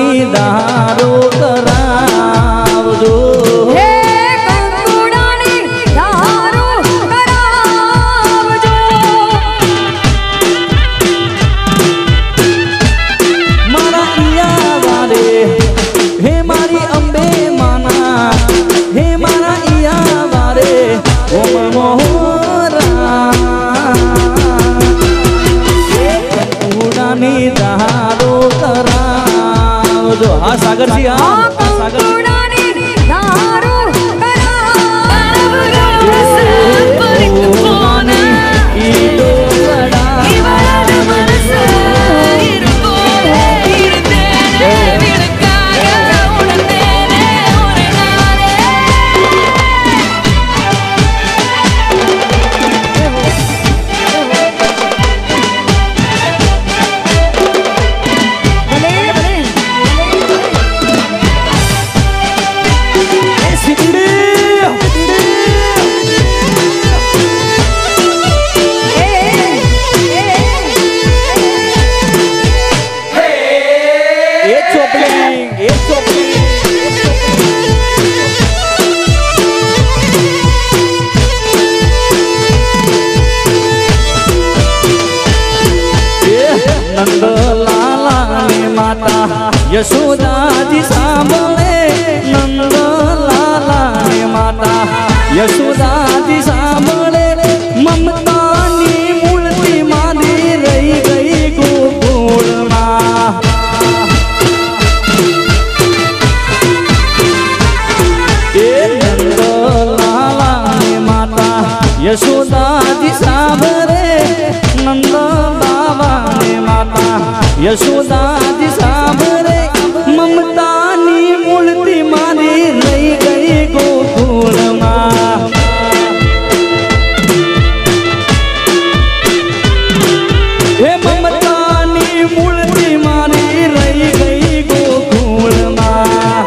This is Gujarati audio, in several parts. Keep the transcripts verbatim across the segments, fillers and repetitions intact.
કંકુડાની દારો કરાવજો હે કંકુડાની દારો કરાવજો મારા ઈયા વારે હે મારી અંબે માના હે મારા ઈયા વારે ઓમ મોહરા કંકુડાની દારો કરાવજો હા સાગરજી હા સાગર કંકુડાની દારો કરાવજો ઈડો இவளது மனசு இருப்போலே இருந்தேனே விளக்காக உணர்ந்தேனே ஒரு நாளே ભલે ભલે નંદલાલાની માતા યશોદાજી સાંભળે નંદલાલાની માતા યશોદાજી સાંભળે મમતાની મૂર્તિ મારી રહી ગઈ ગોકુળમાં એ નંદલાલાની માતા યશોદાજી સાંભળે નંદ યશોદાજી સાંભળે મમતાની મૂર્તિ મારી રહી ગઈ ગોકુળમાં હે મમતાની મૂર્તિ મારી રહી ગઈ ગોકુળમાં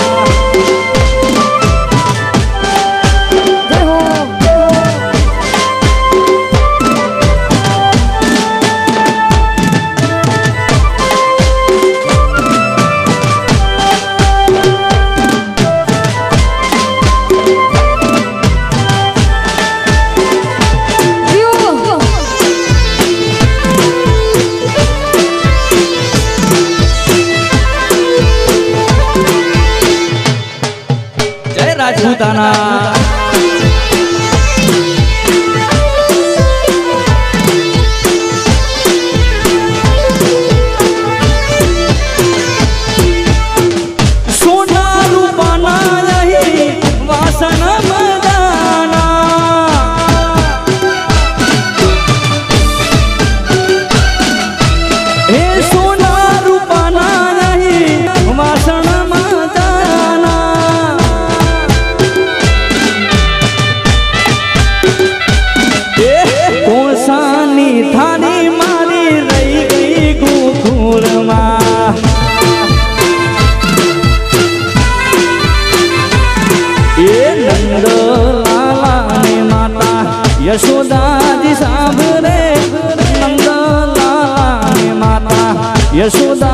રાજપૂતાના સોના રૂપાના અહીં વાસણ મદાના હે સોના રૂપાના અહીં વાસણ કોસાની થાળી મારી રહી ગઈ ગોકુળમાં એ નંદલાલાની માતા યશોદાજી સાંભળે નંદલાલાની માતા યશોદા